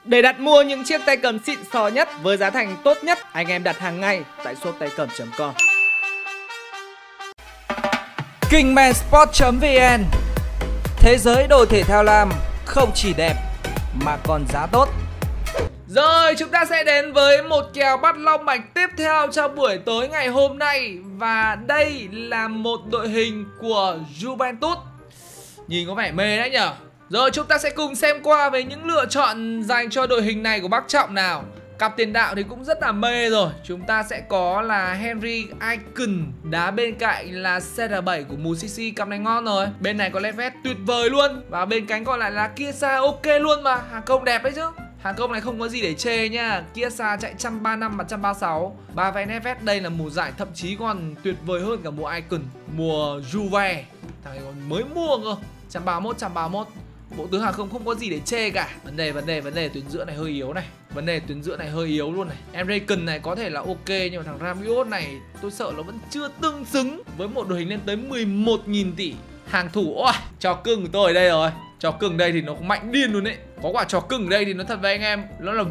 Để đặt mua những chiếc tay cầm xịn sò nhất với giá thành tốt nhất, anh em đặt hàng ngay tại shop taicầm.com. Kingmansport.vn. Thế giới đồ thể thao lam không chỉ đẹp mà còn giá tốt. Rồi, chúng ta sẽ đến với một kèo bắt long mạch tiếp theo trong buổi tối ngày hôm nay. Và đây là một đội hình của Juventus. Nhìn có vẻ mê đấy nhở. Rồi, chúng ta sẽ cùng xem qua về những lựa chọn dành cho đội hình này của bác Trọng nào. Cặp tiền đạo thì cũng rất là mê rồi. Chúng ta sẽ có là Henry Icon đá bên cạnh là CR7 của Music. Cặp này ngon rồi. Bên này có Levet tuyệt vời luôn. Và bên cánh còn lại là Kiesa ok luôn mà. Hàng công đẹp đấy chứ. Hàng công này không có gì để chê nha. Kiesa chạy 135 và 136. Ba vé Neves đây là mùa giải thậm chí còn tuyệt vời hơn cả mùa Icon, mùa Juve. Thằng này còn mới mua cơ. 131. Bộ tứ hàng không có gì để chê cả. Vấn đề tuyến giữa này hơi yếu này. Vấn đề tuyến giữa này hơi yếu luôn này. Emrecan này có thể là ok, nhưng mà thằng Rabiot này tôi sợ nó vẫn chưa tương xứng với một đội hình lên tới 11.000 tỷ. Hàng thủ, ôi, trò cưng của tôi ở đây rồi. Trò cưng đây thì nó mạnh điên luôn đấy. Có quả trò cưng ở đây thì nó thật với anh em,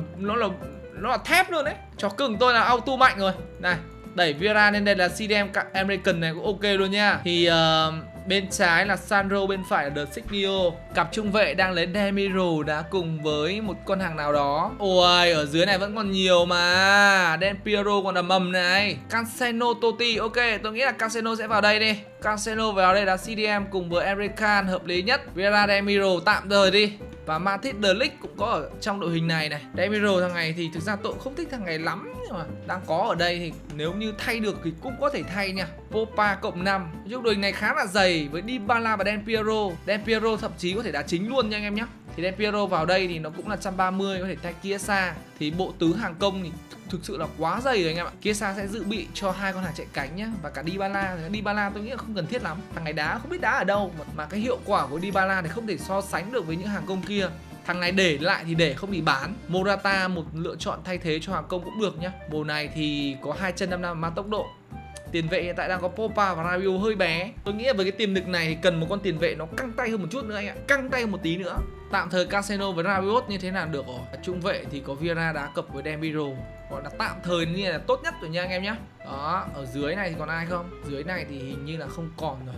nó là thép luôn đấy. Trò cưng tôi là auto mạnh rồi. Này, đẩy Vieira lên đây là CDM. Emrecan này cũng ok luôn nha. Thì bên trái là Sandro, bên phải là The Signio. Cặp trung vệ đang lấy Demiro đã cùng với một con hàng nào đó. Ôi, ở dưới này vẫn còn nhiều mà. Del Piero còn là mầm này. Cancelo, Totti, ok, tôi nghĩ là Cancelo sẽ vào đây đi. Cancelo vào đây là CDM cùng với Emrecan hợp lý nhất. Vieira, Demiro tạm thời đi. Và Matic De Ligt cũng có ở trong đội hình này này. Demiro thằng này thì thực ra tôi không thích thằng này lắm, nhưng mà đang có ở đây thì nếu như thay được thì cũng có thể thay nha. Popa cộng 5. Trong đội hình này khá là dày với Dybala và Del Piero. Del Piero thậm chí có thể đá chính luôn nha anh em nhé. Thì Del Piero vào đây thì nó cũng là 130, có thể thay Kiesa. Thì bộ tứ hàng công thì thực sự là quá dày rồi anh em ạ. Kiesa sẽ dự bị cho hai con hàng chạy cánh nhá. Và cả Dybala. Dybala tôi nghĩ là không cần thiết lắm. Thằng này đá không biết đá ở đâu. Mà cái hiệu quả của Dybala thì không thể so sánh được với những hàng công kia. Thằng này để lại thì để không bị bán. Morata một lựa chọn thay thế cho hàng công cũng được nhá. Mùa này thì có 2 chân 5 năm mang tốc độ. Tiền vệ hiện tại đang có Popa và Rabiot hơi bé. Tôi nghĩ là với cái tiềm lực này thì cần một con tiền vệ nó căng tay hơn một chút nữa anh ạ. Căng tay hơn một tí nữa. Tạm thời Cancelo với Rabiot như thế nào được rồi. Trung vệ thì có Vieira đá cặp với Demiro. Gọi là tạm thời như là tốt nhất rồi nha anh em nhé. Đó, ở dưới này thì còn ai không? Dưới này thì hình như là không còn rồi.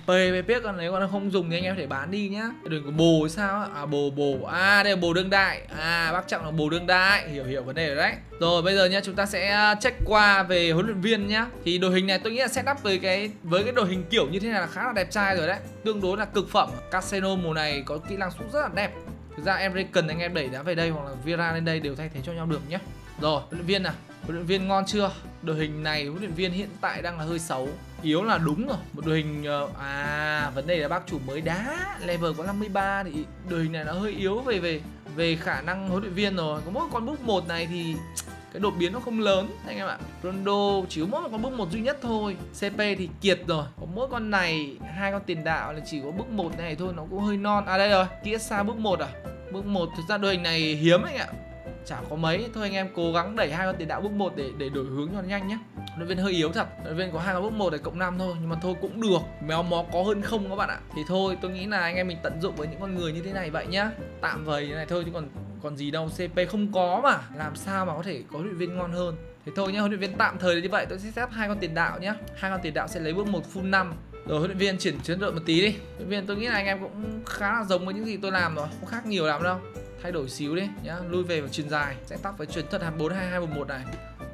PP con nếu con không dùng thì anh em có thể bán đi nhá. Đường của bồ sao? À bồ. À đây là bồ đương đại. À bác Trọng là bồ đương đại. Hiểu vấn đề rồi đấy. Rồi bây giờ nhá, chúng ta sẽ check qua về huấn luyện viên nhá. Thì đội hình này tôi nghĩ là setup với cái đội hình kiểu như thế này là khá là đẹp trai rồi đấy. Tương đối là cực phẩm. Cancelo mùa này có kỹ năng sút rất là đẹp. Thực ra Emrecan anh em đẩy đá về đây hoặc là Vieira lên đây đều thay thế cho nhau được nhé. Rồi, huấn luyện viên nào? Huấn luyện viên ngon chưa? Đội hình này huấn luyện viên hiện tại đang là hơi xấu. Yếu là đúng rồi. Một đội hình vấn đề là bác chủ mới đá, level có 53 thì đội hình này nó hơi yếu về khả năng huấn luyện viên rồi. Có mỗi con book 1 này thì cái đột biến nó không lớn anh em ạ. Rondo chỉ có mỗi một con bước 1 duy nhất thôi. CP thì kiệt rồi. Có mỗi con này, hai con tiền đạo là chỉ có bước 1 này thôi, nó cũng hơi non. À đây rồi, Kiesa bước 1 à? Bước 1 thực ra đội hình này hiếm anh ạ. Chả có mấy, thôi anh em cố gắng đẩy hai con tiền đạo bước 1 để đổi hướng cho nó nhanh nhé. Đội viên hơi yếu thật. Đội viên có hai con bước 1 để cộng 5 thôi, nhưng mà thôi cũng được. Méo mó có hơn không các bạn ạ. Thì thôi tôi nghĩ là anh em mình tận dụng với những con người như thế này vậy nhá. Tạm vời như này thôi chứ còn gì đâu, CP không có mà làm sao mà có thể có huấn luyện viên ngon hơn. Thế thôi nhá, huấn luyện viên tạm thời là như vậy. Tôi sẽ xếp hai con tiền đạo nhá. Hai con tiền đạo sẽ lấy bước 1 full 5. Rồi huấn luyện viên chuyển đội một tí đi. Huấn luyện viên tôi nghĩ là anh em cũng khá là giống với những gì tôi làm rồi, không khác nhiều lắm đâu. Thay đổi xíu đi nhá, lui về và chuyền dài, sẽ tóc với chuyền thuật 4-2-2-1-1 này.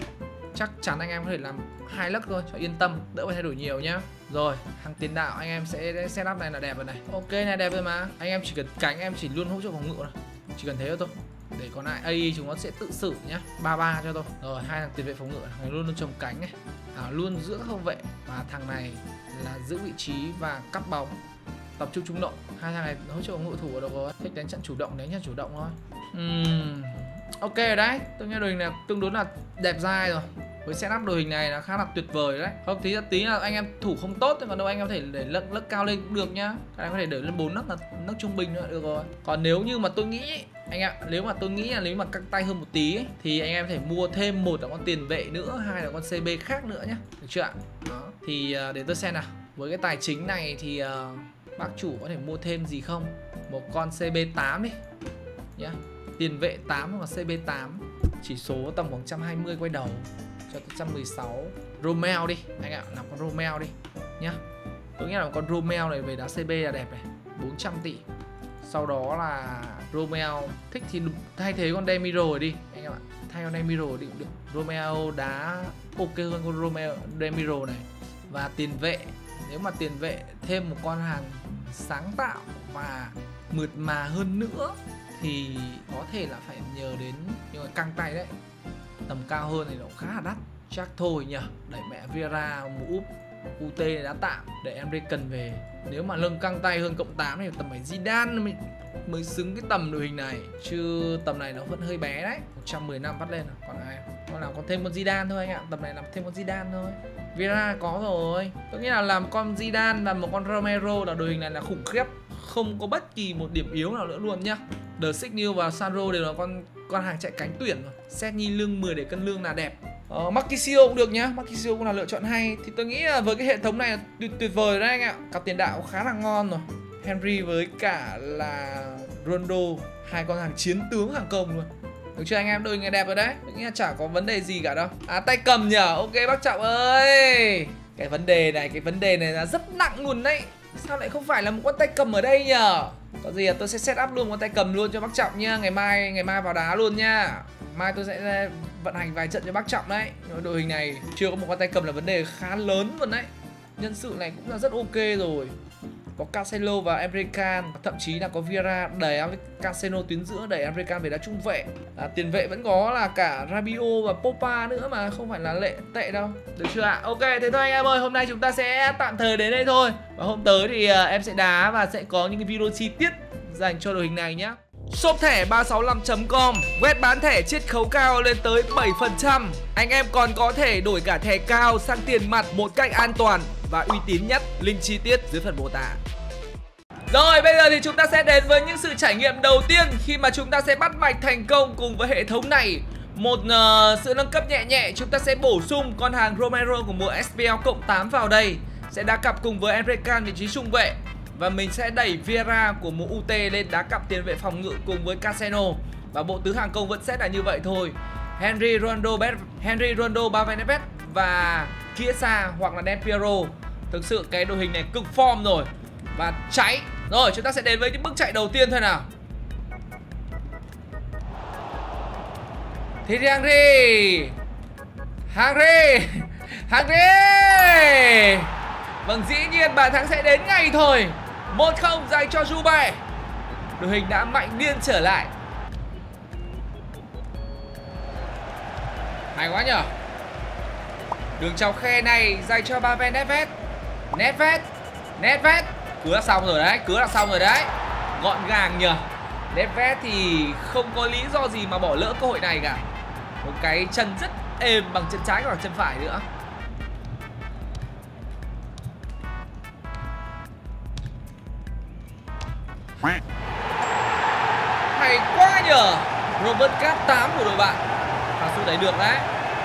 Chắc chắn anh em có thể làm 2 lấc thôi cho yên tâm, đỡ phải thay đổi nhiều nhá. Rồi, hàng tiền đạo anh em sẽ setup này là đẹp rồi này. Ok này, đẹp rồi mà. Anh em chỉ cần cánh em chỉ luôn hỗ trợ phòng ngự này. Chỉ cần thế thôi. Để còn lại AI chúng nó sẽ tự xử nhá. 3-3 cho tôi. Rồi, hai thằng tiền vệ phòng ngự này luôn trồng cánh này. Luôn giữa không vệ, và thằng này là giữ vị trí và cắt bóng. Tập trung trung độ. Hai thằng này hỗ trợ phòng ngự thủ được rồi. Thích đánh trận chủ động, đánh trận chủ động thôi. Ok rồi đấy. Tôi nghe đội hình này tương đối là đẹp dai rồi. Với setup đội hình này là khá là tuyệt vời đấy. Không tí là anh em thủ không tốt, còn đâu anh em có thể để lấc cao lên cũng được nhá. Các em có thể để lên 4 nấc là nấc trung bình nữa được rồi. Còn nếu như mà tôi nghĩ anh em, nếu mà căng tay hơn một tí ấy, thì anh em có thể mua thêm một là con tiền vệ nữa, hai là con CB khác nữa nhá. Được chưa ạ? Đó. Thì để tôi xem nào. Với cái tài chính này thì bác chủ có thể mua thêm gì không? Một con CB8 đi nhá. tiền vệ 8 hoặc là CB8. Chỉ số tầm khoảng 120 quay đầu cho tới 116. Romeo đi anh ạ, làm con Romeo đi nhá. Tôi nghĩ là con Romeo này về đá CB là đẹp này, 400 tỷ. Sau đó là Romeo thích thì thay thế con Demiro đi anh em ạ. Thay con Demiro đi cũng được. Romeo đá ok hơn con Romeo Demiro này. Và tiền vệ, nếu mà tiền vệ thêm một con hàng sáng tạo và mượt mà hơn nữa thì có thể là phải nhờ đến nhưng mà căng tay đấy. Tầm cao hơn thì nó khá là đắt. Chắc thôi nhỉ, đẩy mẹ Vieira một úp. UT này đã tạm để Emre cần về. Nếu mà lưng căng tay hơn cộng 8 thì tầm phải Zidane mới xứng cái tầm đội hình này. Chứ tầm này nó vẫn hơi bé đấy. 115 bắt lên rồi. Còn ai? Con nào còn thêm con Zidane thôi anh ạ. Tầm này làm thêm con Zidane thôi. Vieira có rồi. Tôi nghĩ là làm con Zidane và một con Romero là đội hình này là khủng khiếp. Không có bất kỳ một điểm yếu nào nữa luôn nhá. The Signal và Sandro đều là con hàng chạy cánh tuyển rồi. Xét lương 10 để cân lương là đẹp. Marquisio cũng được nhá, Marquisio cũng là lựa chọn hay. Thì tôi nghĩ là với cái hệ thống này tuyệt vời đấy anh ạ. Cặp tiền đạo khá là ngon rồi. Henry với cả là Rondo, hai con hàng chiến tướng hàng công luôn. Được chưa anh em, đội hình đẹp rồi đấy. Tôi nghĩ là chả có vấn đề gì cả đâu. À, tay cầm nhở, ok bác Trọng ơi. Cái vấn đề này là rất nặng luôn đấy. Sao lại không phải là một con tay cầm ở đây nhở? Có gì là tôi sẽ set up luôn con tay cầm luôn cho bác Trọng nhá. Ngày mai vào đá luôn nhá. Mai tôi sẽ vận hành vài trận cho bác Trọng đấy. Đội hình này chưa có một con tay cầm là vấn đề khá lớn luôn đấy. Nhân sự này cũng là rất ok rồi. Có Cancelo và Emre Can, thậm chí là có Vieira đẩy Cancelo tuyến giữa, đẩy Emre Can về đá trung vệ. Tiền vệ vẫn có là cả Rabiot và Pogba nữa mà không phải là tệ đâu. Được chưa ạ? Ok, thế thôi anh em ơi, hôm nay chúng ta sẽ tạm thời đến đây thôi. Và hôm tới thì em sẽ đá và sẽ có những cái video chi tiết dành cho đội hình này nhé. Shop thẻ 365.com, web bán thẻ chiết khấu cao lên tới 7%. Anh em còn có thể đổi cả thẻ cao sang tiền mặt một cách an toàn và uy tín nhất. Link chi tiết dưới phần mô tả. Rồi bây giờ thì chúng ta sẽ đến với những sự trải nghiệm đầu tiên khi mà chúng ta sẽ bắt mạch thành công cùng với hệ thống này. Một sự nâng cấp nhẹ, chúng ta sẽ bổ sung con hàng Romero của mùa SPL cộng 8 vào đây. Sẽ đá cặp cùng với Emre Can vị trí trung vệ. Và mình sẽ đẩy Vieira của mùa UT lên đá cặp tiền vệ phòng ngự cùng với Cancelo. Và bộ tứ hàng công vẫn sẽ là như vậy thôi. Henry, Rondo, Bavenevet và Chiesa hoặc là Del Piero. Thực sự cái đội hình này cực form rồi. Và cháy. Rồi chúng ta sẽ đến với những bước chạy đầu tiên thôi nào. Thì Henry. Vâng, dĩ nhiên bàn thắng sẽ đến ngay thôi. 1-0 dành cho Juve. Đội hình đã mạnh điên trở lại. Hay quá nhở. Đường chọc khe này dành cho Bavenevet. Nedved. Cứ là xong rồi đấy. Gọn gàng nhở. Nedved thì không có lý do gì mà bỏ lỡ cơ hội này cả. Một cái chân rất êm bằng chân trái và chân phải nữa. Hay quá nhờ. Robert Cap 8 của đội bạn. Phá sút đấy được đấy.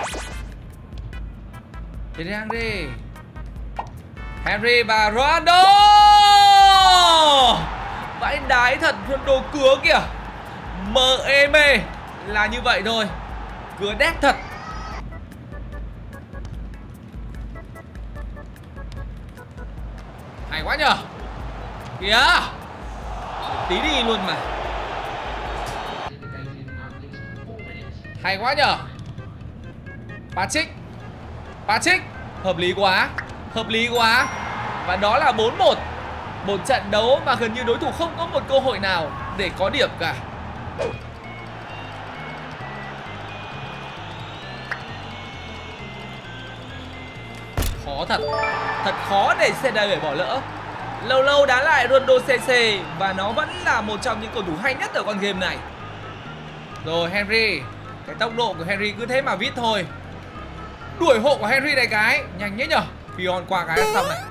Henry và Ronaldo. Vãi đái thật, Ronaldo cứa kìa. Mê là như vậy thôi. Cứa đét thật. Hay quá nhờ. Kìa. Tí đi luôn mà. Hay quá nhở. Patrick. Hợp lý quá. Và đó là 4-1. Một trận đấu mà gần như đối thủ không có một cơ hội nào để có điểm cả. Khó thật. Thật khó để CDB bỏ lỡ. Lâu đá lại Rondo CC và nó vẫn là một trong những cầu thủ hay nhất ở con game này. Rồi Henry. Cái tốc độ của Henry cứ thế mà vít thôi. Đuổi hộ của Henry này cái. Nhanh nhé nhở. Pion qua cái là xong này.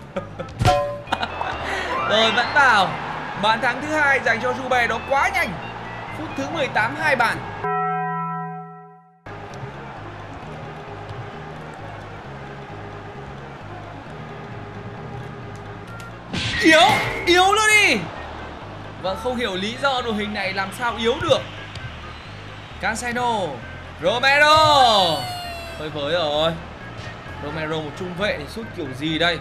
Rồi vẫn vào. Bàn thắng thứ 2 dành cho Juve đó quá nhanh. Phút thứ 18 2 bàn. Yếu nữa đi. Vâng, không hiểu lý do đội hình này làm sao yếu được. Cancelo, Romero. Hơi với rồi. Romero một trung vệ thì sút kiểu gì đây?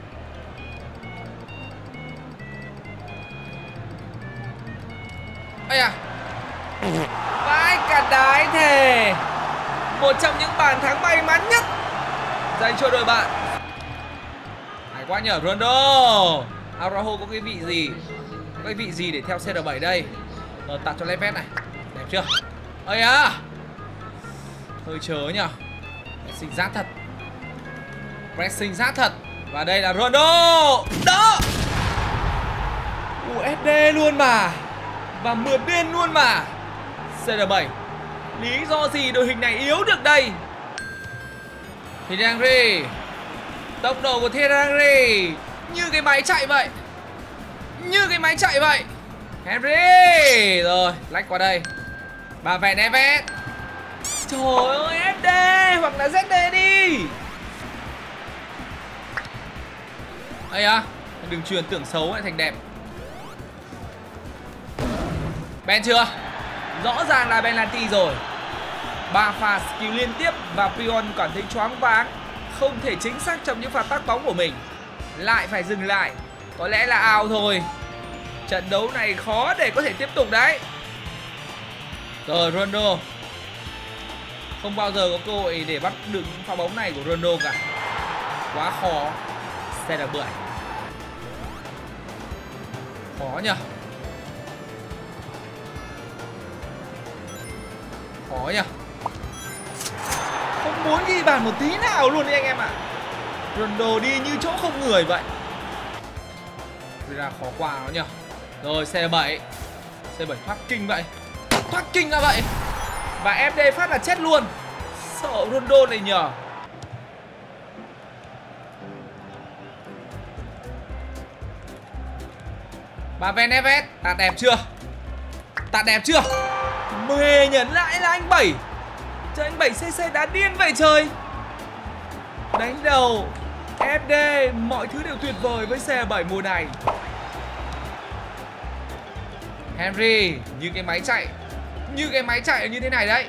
Ây à, vãi cả đái thề. Một trong những bàn thắng may mắn nhất dành cho đội bạn. Hay quá nhờ Ronaldo. Araujo có cái vị gì? Có cái vị gì để theo CR7 đây? Rồi tạt cho Neves này. Đẹp chưa? Ây à, hơi chớ nhờ. Pressing rát thật. Pressing rát thật. Và đây là Ronaldo. Đó. USD luôn mà. Và mượt điên luôn mà. CR7. Lý do gì đội hình này yếu được đây? Thierry Henry. Tốc độ của Thierry Henry như cái máy chạy vậy. Như cái máy chạy vậy. Henry. Rồi, lách qua đây. Bà vẹn Neves. Trời ơi, FD hoặc là ZD đi. Ây à, đừng truyền tưởng xấu lại thành đẹp. Ben chưa? Rõ ràng là penalty rồi. 3 pha skill liên tiếp và Pion cảm thấy choáng váng, không thể chính xác trong những pha tác bóng của mình. Lại phải dừng lại. Có lẽ là out thôi. Trận đấu này khó để có thể tiếp tục đấy. Rồi Ronaldo. Không bao giờ có cơ hội để bắt được những pha bóng này của Ronaldo cả. Quá khó. CR7. Khó nhỉ. Khó nhỉ. Không muốn ghi bàn một tí nào luôn đi anh em ạ. Ronaldo đi như chỗ không người vậy. Vì là khó qua nó nhỉ. Rồi C7. C7 thoát kinh vậy. Thoát kinh ra vậy. Và FD phát là chết luôn. Sợ Ronaldo này nhờ. Bà Neves. Tạt đẹp chưa? Tạt đẹp chưa? Mê nhấn lại là anh 7. Trời, anh 7cc đá điên vậy trời. Đánh đầu FD. Mọi thứ đều tuyệt vời với C7 mùa này. Henry như cái máy chạy. Như cái máy chạy như thế này đấy.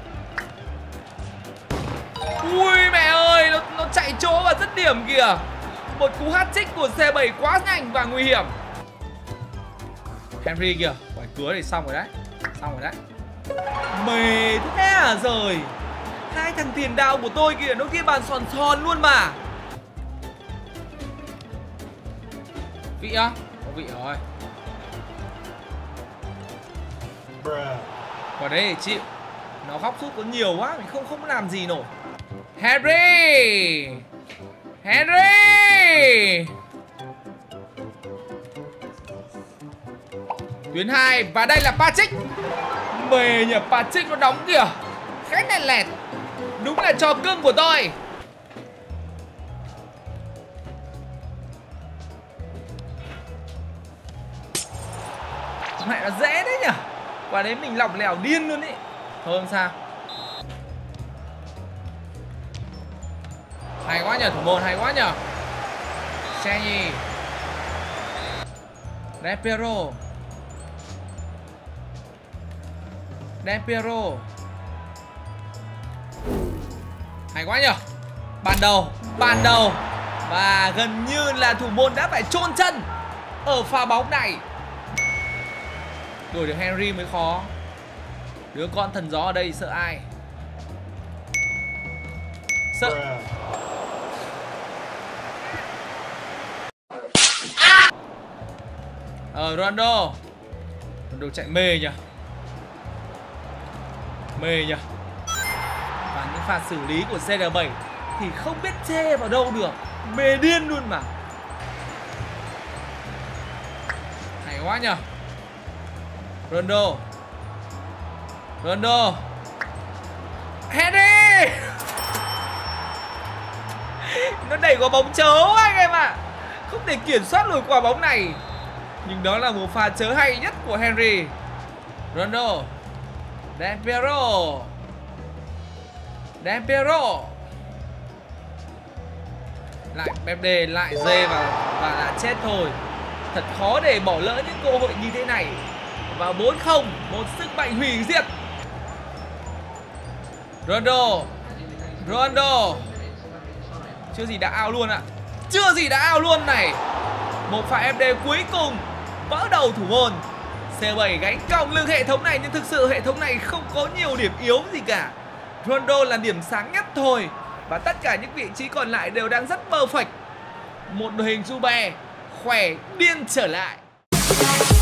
Ui mẹ ơi, nó chạy chỗ và dứt điểm kìa. Một cú hat-trick của C7 quá nhanh và nguy hiểm. Henry kìa, quả cứa thì xong rồi đấy. Xong rồi đấy. Mê thế à rồi. Hai thằng tiền đạo của tôi kìa, nó ghi bàn sòn sòn luôn mà. Vị á? Có vị rồi. Quả đấy để chịu. Nó góc sút có nhiều quá, mình không làm gì nổi. Henry. Henry. Tuyến 2. Và đây là Patrick. Mê nhỉ, Patrick nó đóng kìa. Khẽ lẹt lẹt. Đúng là trò cưng của tôi. Mẹ nó dễ đấy nhỉ. Quả đấy mình lỏng lẻo điên luôn ý. Thôi không sao. Hay quá nhờ thủ môn, hay quá nhờ. Chenny. Del Piero. Del Piero. Hay quá nhờ. Bàn đầu. Và gần như là thủ môn đã phải chôn chân ở pha bóng này. Đuổi được Henry mới khó. Đứa con thần gió ở đây sợ ai? Sợ. Ronaldo chạy mê nhỉ. Mê nhỉ. Và những pha xử lý của CR7 thì không biết chê vào đâu được. Mê điên luôn mà. Hay quá nhỉ. Ronaldo. Henry. Nó đẩy quả bóng chớ anh em ạ. Không thể kiểm soát nổi quả bóng này. Nhưng đó là một pha chớ hay nhất của Henry. Ronaldo. Del Piero. Lại BD, lại dê vào và đã chết thôi. Thật khó để bỏ lỡ những cơ hội như thế này. Và 4-0, một sức mạnh hủy diệt. Ronaldo. Chưa gì đã out luôn ạ. Chưa gì đã out luôn này. Một pha FD cuối cùng vỡ đầu thủ môn. C7 gánh còng lưng hệ thống này, nhưng thực sự hệ thống này không có nhiều điểm yếu gì cả. Ronaldo là điểm sáng nhất thôi. Và tất cả những vị trí còn lại đều đang rất perfect. Một đội hình Juve khỏe điên trở lại.